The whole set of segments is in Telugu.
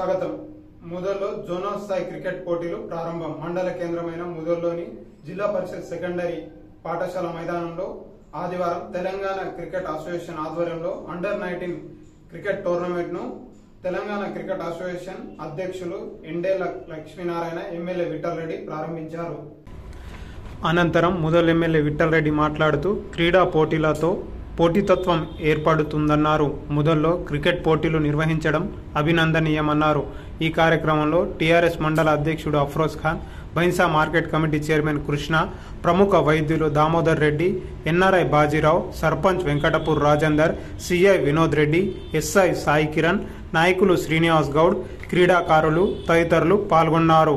స్వాగతం. ముదల్లో జోనల్ స్థాయి క్రికెట్ పోటీలు ప్రారంభం. మండల కేంద్రమైన ముదల్లోని జిల్లా పరిషత్ సెకండరీ పాఠశాల మైదానంలో ఆదివారం తెలంగాణ క్రికెట్ అసోసియేషన్ ఆధ్వర్యంలో అండర్-19 క్రికెట్ టోర్నమెంట్ ను తెలంగాణ క్రికెట్ అసోసియేషన్ అధ్యక్షులు ఎండేల లక్ష్మీనారాయణ ఎమ్మెల్యే విఠల్ రెడ్డి ప్రారంభించారు. అనంతరం ముదల్ ఎమ్మెల్యే విఠల్ రెడ్డి మాట్లాడుతూ క్రీడా పోటీలతో పోటీతత్వం ఏర్పడుతుందన్నారు. ముదల్లో క్రికెట్ పోటీలు నిర్వహించడం అభినందనీయమన్నారు. ఈ కార్యక్రమంలో టీఆర్ఎస్ మండల అధ్యక్షుడు Afroz Khan, Bhainsa market committee chairman Krishna, ప్రముఖ వైద్యులు Damodar Reddy, NRI Bajirao, sarpanch Venkatapur Rajender, CI Vinod Reddy, SI Sai Kiran, నాయకులు శ్రీనివాస్ గౌడ్, క్రీడాకారులు తదితరులు పాల్గొన్నారు.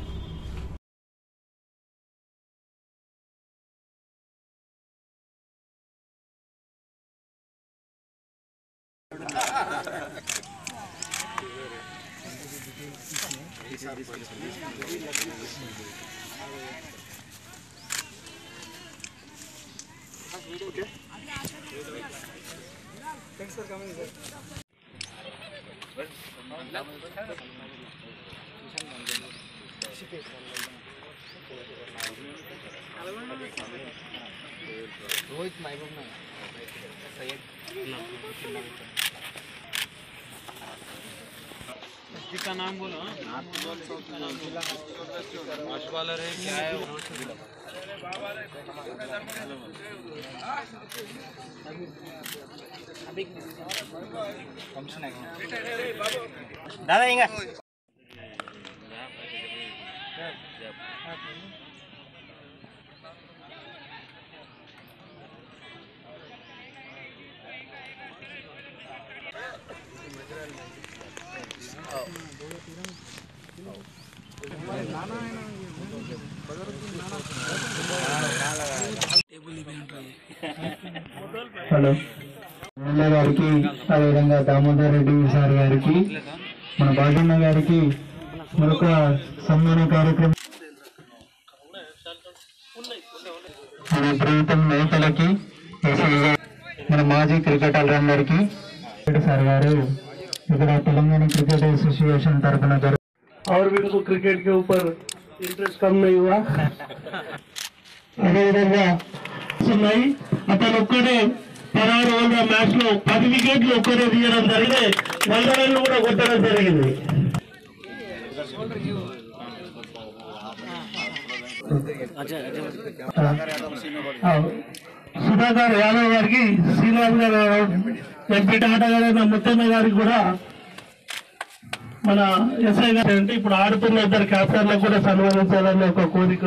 Thanks for coming, sir. Rohit महबूब ना सैयद का नाम बोलो. बॉलर है क्या है फंक्शन है दादा इंगा హలో ఎమ్మెల్యే గారికి, అదేవిధంగా దామోదర్ రెడ్డి సార్ గారికి, మన బాజన్న గారికి మరొక సన్మాన కార్యక్రమం, మన ప్రీతం నేతలకి, మన మాజీ క్రికెటర్లందరికీ సార్ గారు ఇక్కడ తెలంగాణ క్రికెट एसोसिएशन तरफुन और भी को क्रिकेट के ऊपर इंटरेस्ट कम नहीं हुआ. అదేవిధంగా అతను ఒక్కడే 16 ఓవర్ల మ్యాచ్ లో 10 వికెట్లు ఒక్కడే తీయడం జరిగింది. 100 రన్లు కూడా కొట్టడం జరిగింది. సుధాకర్ యాదవ్ గారికి, శ్రీనివాస్ గారు, ఎంపీ టాటా గారు, ముత్తమ్మ గారికి కూడా మన ఎస్ఐ గారు అంటే ఇప్పుడు ఆడుతున్న ఇద్దరు క్యాప్టెన్లకు కూడా సన్మానించాలని ఒక కోరిక.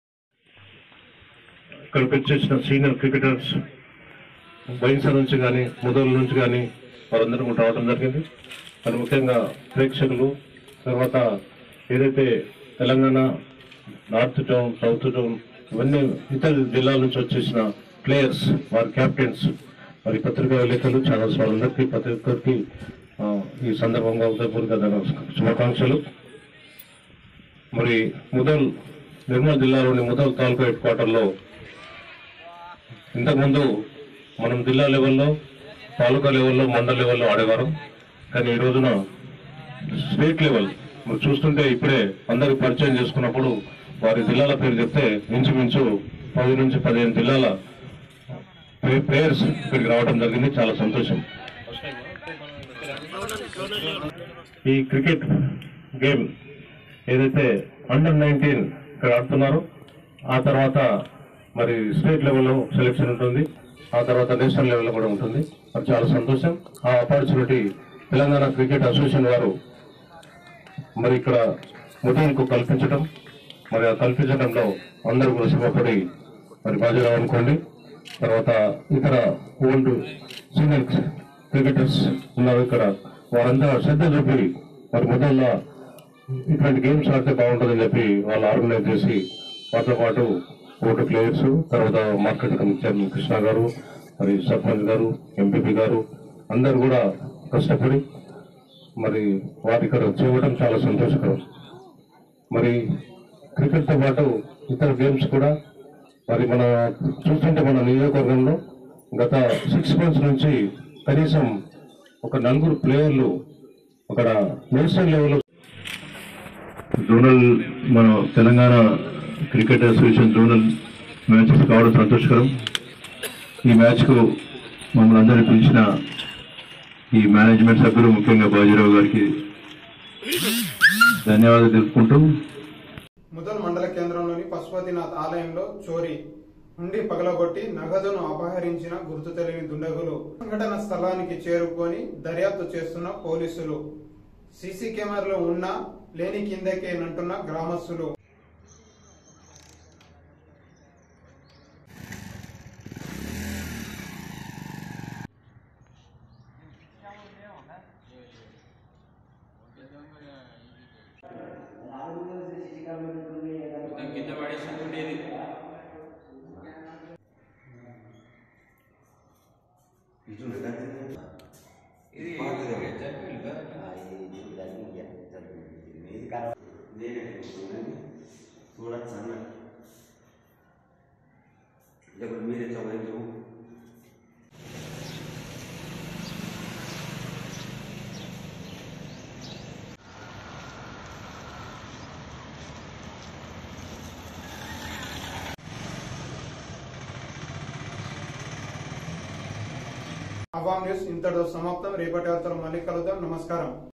ఇక్కడికి వచ్చేసిన సీనియర్ క్రికెటర్స్ బైన్సా నుంచి కానీ ముదల్ నుంచి కానీ వారందరూ కూడా రావడం జరిగింది. మరి ముఖ్యంగా ప్రేక్షకులు, తర్వాత ఏదైతే Telangana north zone, south zone, ఇవన్నీ ఇతర జిల్లాల నుంచి వచ్చేసిన ప్లేయర్స్, వారి క్యాప్టెన్స్, మరి పత్రికా విలేకరులు, ఛానల్స్ వారందరికీ ప్రతి ఒక్కరికి ఈ సందర్భంగా ఉదయపూర్వక శుభాకాంక్షలు. మరి ముదల్ నిర్మల్ జిల్లాలోని ముదల్ తాలూకా హెడ్ క్వార్టర్లో ఇంతకుముందు మనం జిల్లా లెవెల్లో, తాలూకా లెవెల్లో, మండల లెవెల్లో ఆడేవారం. కానీ ఈ రోజున స్టేట్ లెవెల్ మీరు చూస్తుంటే ఇప్పుడే అందరికి పరిచయం చేసుకున్నప్పుడు వారి జిల్లాల పేరు చెప్తే ఇంచుమించు 10 నుంచి 15 జిల్లాల ప్లేయర్స్ ఇక్కడికి రావడం జరిగింది. చాలా సంతోషం. ఈ క్రికెట్ గేమ్ ఏదైతే అండర్-19 ఇక్కడ ఆడుతున్నారో, ఆ తర్వాత మరి స్టేట్ లెవెల్లో సెలెక్షన్ ఉంటుంది, ఆ తర్వాత నేషనల్ లెవెల్లో కూడా ఉంటుంది. మరి చాలా సంతోషం. ఆ ఆపర్చునిటీ తెలంగాణ క్రికెట్ అసోసియేషన్ వారు మరి ఇక్కడ ముదల్కు కల్పించడం, మరి ఆ కల్పించడంలో అందరూ కూడా శ్రమపడి మరి బాధ్యత అనుకోండి. తర్వాత ఇతర ఓల్డ్ సీనియర్ క్రికెటర్స్ ఉన్నారు ఇక్కడ, వారంతా శ్రద్ధ చూపి మరి ముదల్లో ఇట్లాంటి గేమ్స్ ఆడితే బాగుంటుందని చెప్పి వాళ్ళు ఆర్గనైజ్ చేసి వాటితో పాటు ఓటు ప్లేయర్స్, తర్వాత మార్కెట్ కమిటీ చైర్మన్ కృష్ణ గారు, మరి సర్పంచ్ గారు, ఎంపీపీ గారు అందరూ కూడా కష్టపడి మరి వారి ఇక్కడ చేయడం చాలా సంతోషకరం. మరి క్రికెట్తో పాటు ఇతర గేమ్స్ కూడా మరి మన చూస్తుంటే మన నియోజకవర్గంలో గత 6 months నుంచి కనీసం ఒక 4 ప్లేయర్లు అక్కడ నేషనల్ లెవెల్లో జోనల్ మన Telangana cricket association zonal matches కావడం సంతోషకరం. ఈ మ్యాచ్కు మమ్మల్ని అందరినీ పిలిచిన ఈ మేనేజ్మెంట్ సభ్యులు, ముఖ్యంగా బాజీరావు గారికి ధన్యవాదాలు తెలుపుకుంటూ, ముదల్ మండల కేంద్రంలోని పశుపతినాథ్ ఆలయంలో చోరీ ఉండి పగలగొట్టి నగదును అపహరించిన గుర్తు తెలియని దుండగులు. సంఘటన స్థలానికి చేరుకొని దర్యాప్తు చేస్తున్న పోలీసులు. సీసీ కెమెరాలో ఉన్నా లేని కిందకేనంటున్న గ్రామస్తులు. కింద పడేసి ఉండేది. చూడచ్చు అన్న లేకపోతే మీరే చదువు. అవామ్ న్యూస్ ఇంతటితో సమాప్తం. రేపటి వార్తలు మళ్ళీ కలుద్దాం. నమస్కారం.